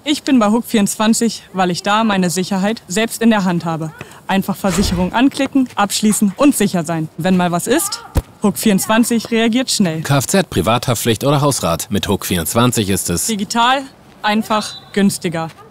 Ich bin bei Hook24, weil ich da meine Sicherheit selbst in der Hand habe. Einfach Versicherung anklicken, abschließen und sicher sein. Wenn mal was ist, Hook24 reagiert schnell. Kfz, Privathaftpflicht oder Hausrat. Mit Hook24 ist es digital, einfach, günstiger.